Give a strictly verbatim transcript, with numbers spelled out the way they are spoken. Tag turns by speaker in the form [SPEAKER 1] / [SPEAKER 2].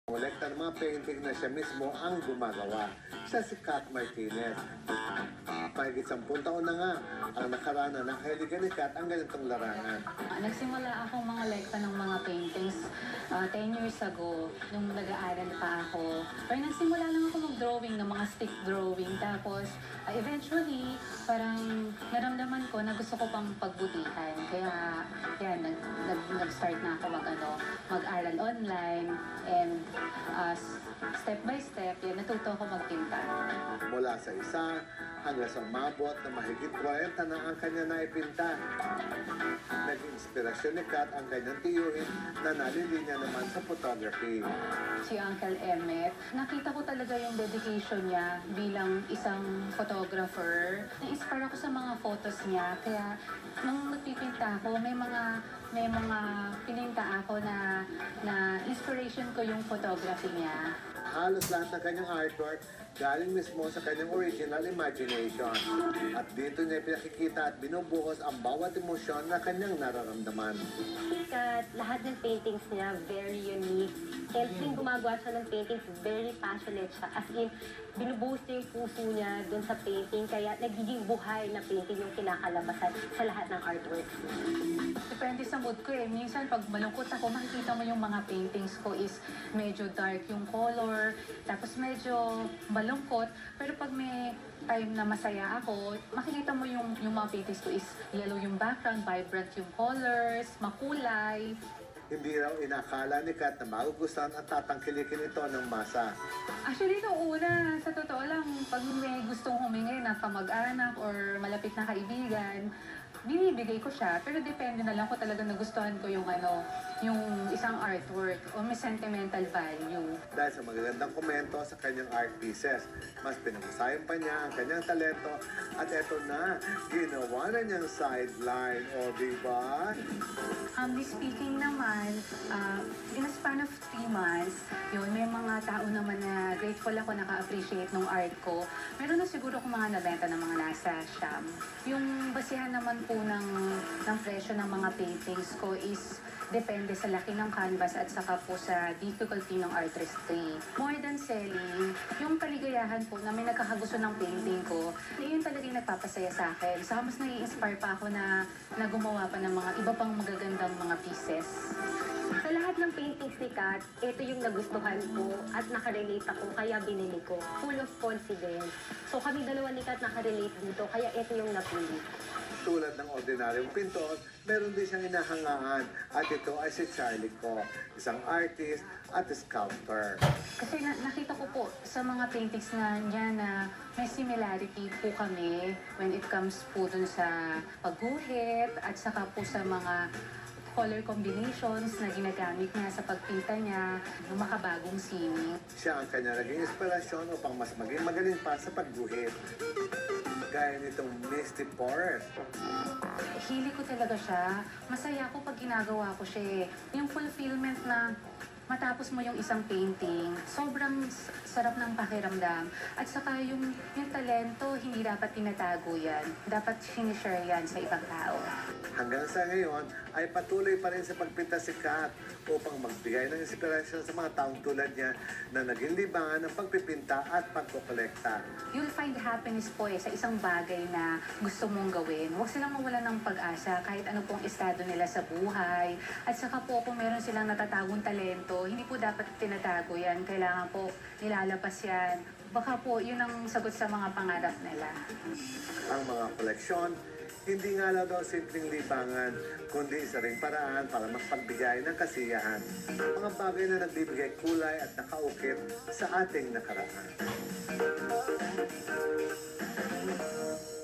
[SPEAKER 1] Kolekta ng mga painting na siya mismo ang gumagawa. Siya si Kat Martinez. Mahigit sampung taon na nga ang nakaraan na nakahiligan ni Kat ang ganitong larangan.
[SPEAKER 2] Nagsimula akong mga lekta ng mga paintings uh, ten years ago, nung nag-aaral pa ako. Pero nagsimula lang ako mag-drawing ng mga stick drawing. Tapos uh, eventually, parang naramdaman ko na gusto ko pang pagbutihan. Kaya yan, nag, nag, nag-start na ako mag, ano, mag-aral online. And uh, step by step, yan, natuto ako magpinta.
[SPEAKER 1] Mula sa isa hanggang sa umabot na mahigit kwenta na ang kanya naipinta. Naging inspirasyon ni Kat ang kanyang tiyuhin na nalilinya naman sa photography.
[SPEAKER 2] Si Uncle Emmet, nakita ko talaga yung dedication niya bilang isang photographer. Na-inspire ako sa mga photos niya, kaya nung nagpipinta ako, may mga may mga pininta ako na na inspiration ko yung photography niya.
[SPEAKER 1] Halos lahat ng kanyang artwork galing mismo sa kanyang original imagination. At dito niya pinakikita at binubuhos ang bawat emosyon na kanyang nararamdaman.
[SPEAKER 3] Kat, lahat ng paintings niya very unique. And mm. gumagawa siya ng paintings, very passionate siya. As in, binubuhos niya yung puso niya dun sa painting, kaya nagiging buhay na painting yung kinakalabasan sa lahat ng artworks.
[SPEAKER 2] Depende sa mood ko eh. Minsan pag malungkot ako, makikita mo yung mga paintings ko is medyo dark yung color, tapos medyo malungkot. Pero pag may time na masaya ako, makikita mo yung, yung mga paintings ko is yellow yung background, vibrant yung colors, makulay.
[SPEAKER 1] Hindi raw inakala ni Kat na magugustuhan at tatangkilikin ito ng masa.
[SPEAKER 2] Actually, noong una, sa totoo lang, pag may gustong humingi na kamag-anak or malapit na kaibigan, binibigay ko siya. Pero depende na lang kung talaga nagustuhan ko yung ano, yung isang artwork o may sentimental value.
[SPEAKER 1] Dahil sa magagandang komento sa kanyang art pieces, mas pinag-usayan pa niya ang kanyang talento at eto na, ginawa na niyang sideline. O diba?
[SPEAKER 2] Humbly speaking naman, uh, in a span of three months, yun, may mga tao naman na grateful ako naka-appreciate ng art ko. Meron na siguro kung mga nabenta ng mga nasa Siam. Yung basihan naman po ng, ng presyo ng mga paintings ko is depende sa laki ng canvas at saka po sa difficulty ng artistry. More than selling, yung kaligayahan po na may nagkakagusto ng painting ko, yun talaga yung nagpapasaya sa akin. Saka mas nai-inspire pa ako na, na gumawa pa ng mga iba pang magagandang mga pieces.
[SPEAKER 3] Sa lahat ng paintings ni Kat, ito yung nagustuhan ko at nakarelate ako, kaya binili ko. Full of confidence. So kami dalawa ni Kat nakarelate dito, kaya ito yung napili.
[SPEAKER 1] Tulad ng ordinaryong pintor, meron din siyang inahangaan at ito ay si Charlie Ko, isang artist at sculptor.
[SPEAKER 2] Kasi na, nakita ko po sa mga paintings na niya na may similarity po kami when it comes po dun sa pagguhit at saka po sa mga color combinations na ginagamit niya sa pagpinta niya, yung makabagong sining.
[SPEAKER 1] Siya ang kanya naging inspirasyon upang mas maging magaling pa sa pagguhit. Gaya nitong Misty Forest.
[SPEAKER 2] Hili ko talaga siya. Masaya ako pag ginagawa ko siya eh. Yung fulfillment na matapos mo yung isang painting, sobrang sarap ng pakiramdam. At saka yung, yung talento, hindi dapat tinatago yan. Dapat sinishare yan sa ibang tao.
[SPEAKER 1] Hanggang sa ngayon, ay patuloy pa rin sa pagpinta si Kat upang magbigay ng inspirasyon sa mga taong tulad niya na naging libangan ng pagpipinta at pagkokolekta.
[SPEAKER 2] You'll find happiness po eh sa isang bagay na gusto mong gawin. Huwag silang mawala ng pag-asa kahit ano pong estado nila sa buhay. At saka po kung meron silang natatagong talento, hindi po dapat tinatago yan. Kailangan po nilalabas yan. Baka po yun ang sagot sa mga pangarap nila.
[SPEAKER 1] Ang mga koleksyon, hindi nga lang daw simpleng libangan, kundi isa ring paraan para magpagbigay ng kasiyahan. Mga bagay na nagbibigay kulay at nakaukit sa ating nakaraan.